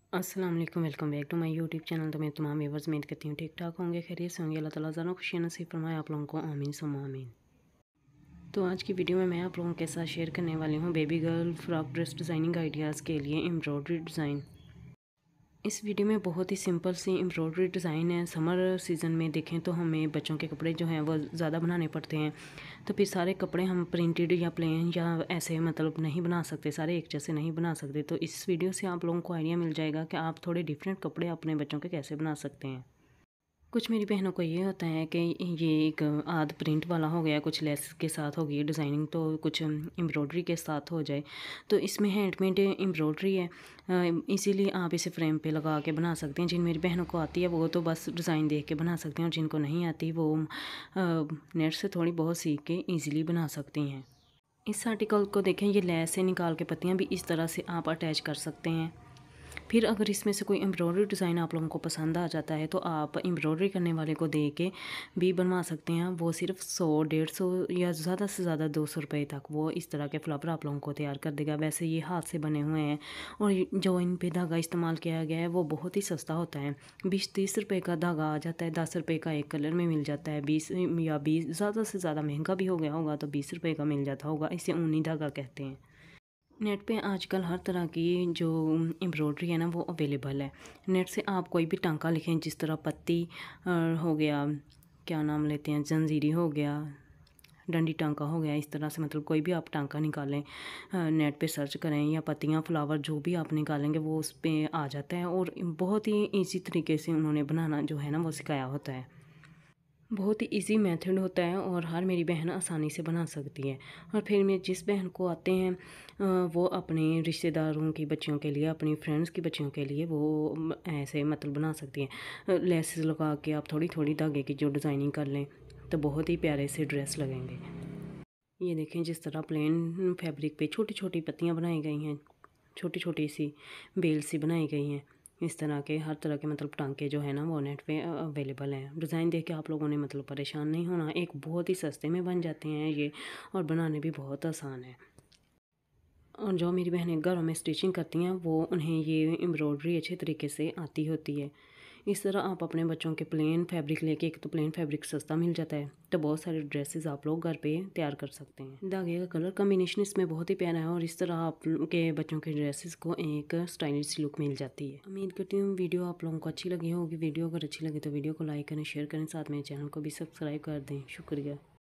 अस्सलाम वालेकुम, welcome back to my YouTube channel. तो मैं तमाम व्यूअर्स उम्मीद करती हूँ ठीक ठाक होंगे, खैरियत से होंगे। अल्लाह ताला ज़रा खुशियाँ नसीब फरमाए आप लोगों को, आमीन सुम्मा आमीन। तो आज की वीडियो में मैं आप लोगों के साथ शेयर करने वाली हूँ baby girl frock dress designing ideas के लिए एम्ब्रॉयडरी डिज़ाइन। इस वीडियो में बहुत ही सिंपल सी एम्ब्रॉयडरी डिज़ाइन है। समर सीज़न में देखें तो हमें बच्चों के कपड़े जो हैं वो ज़्यादा बनाने पड़ते हैं, तो फिर सारे कपड़े हम प्रिंटेड या प्लेन या ऐसे मतलब नहीं बना सकते, सारे एक जैसे नहीं बना सकते। तो इस वीडियो से आप लोगों को आइडिया मिल जाएगा कि आप थोड़े डिफरेंट कपड़े अपने बच्चों के कैसे बना सकते हैं। कुछ मेरी बहनों को ये होता है कि ये एक आध प्रिंट वाला हो गया, कुछ लेस के साथ हो गई डिज़ाइनिंग, तो कुछ एम्ब्रॉयडरी के साथ हो जाए। तो इसमें हैंडमेड एम्ब्रॉयडरी है, इसीलिए आप इसे फ्रेम पे लगा के बना सकते हैं। जिन मेरी बहनों को आती है वो तो बस डिज़ाइन देख के बना सकते हैं, और जिनको नहीं आती वो नेट से थोड़ी बहुत सीख के ईज़िली बना सकती हैं। इस आर्टिकल को देखें, ये लेस से निकाल के पत्तियाँ भी इस तरह से आप अटैच कर सकते हैं। फिर अगर इसमें से कोई एम्ब्रॉयडरी डिज़ाइन आप लोगों को पसंद आ जाता है तो आप एम्ब्रॉयडरी करने वाले को दे के भी बनवा सकते हैं। वो सिर्फ 100-150 या ज़्यादा से ज़्यादा 200 रुपये तक वो इस तरह के फ्लावर आप लोगों को तैयार कर देगा। वैसे ये हाथ से बने हुए हैं, और जो इन पे धागा इस्तेमाल किया गया है वो बहुत ही सस्ता होता है। 20-30 रुपये का धागा आ जाता है, 10 रुपये का एक कलर में मिल जाता है, 20 ज़्यादा से ज़्यादा महंगा भी हो गया होगा तो 20 रुपये का मिल जाता होगा। इसे ऊनी धागा कहते हैं। नेट पे आजकल हर तरह की जो एम्ब्रॉयडरी है ना वो अवेलेबल है। नेट से आप कोई भी टांका लिखें, जिस तरह पत्ती हो गया, क्या नाम लेते हैं, जंजीरी हो गया, डंडी टांका हो गया, इस तरह से मतलब कोई भी आप टांका निकालें, नेट पे सर्च करें, या पत्तियाँ फ्लावर जो भी आप निकालेंगे वो उस पर आ जाता है। और बहुत ही ईजी तरीके से उन्होंने बनाना जो है ना वो सिखाया होता है। बहुत ही इजी मेथड होता है और हर मेरी बहन आसानी से बना सकती है। और फिर मैं जिस बहन को आते हैं वो अपने रिश्तेदारों की बच्चियों के लिए, अपनी फ्रेंड्स की बच्चियों के लिए वो ऐसे मतलब बना सकती हैं। लेसेस लगा के आप थोड़ी थोड़ी धागे की जो डिज़ाइनिंग कर लें तो बहुत ही प्यारे से ड्रेस लगेंगे। ये देखें, जिस तरह प्लेन फैब्रिक पे छोटी छोटी पत्तियाँ बनाई गई हैं, छोटी छोटी सी बेल सी बनाई गई हैं। इस तरह के हर तरह के मतलब टांके जो है ना वो नेट पे अवेलेबल हैं। डिज़ाइन देख के आप लोगों ने मतलब परेशान नहीं होना, एक बहुत ही सस्ते में बन जाते हैं ये, और बनाने भी बहुत आसान है। और जो मेरी बहनें घरों में स्टिचिंग करती हैं वो उन्हें ये एम्ब्रॉयडरी अच्छे तरीके से आती होती है। इस तरह आप अपने बच्चों के प्लेन फैब्रिक लेके, एक तो प्लेन फैब्रिक सस्ता मिल जाता है, तो बहुत सारे ड्रेसेस आप लोग घर पे तैयार कर सकते हैं। धागे का कलर कॉम्बिनेशन इसमें बहुत ही प्यारा है, और इस तरह आप के बच्चों के ड्रेसेस को एक स्टाइलिश लुक मिल जाती है। उम्मीद करती हूँ वीडियो आप लोगों को अच्छी लगी होगी। वीडियो अगर अच्छी लगी तो वीडियो को लाइक करें, शेयर करें, साथ में चैनल को भी सब्सक्राइब कर दें। शुक्रिया।